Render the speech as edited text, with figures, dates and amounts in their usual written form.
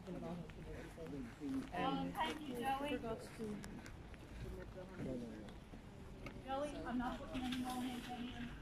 Thank you, Joey. Joey, I'm not putting any more names on you.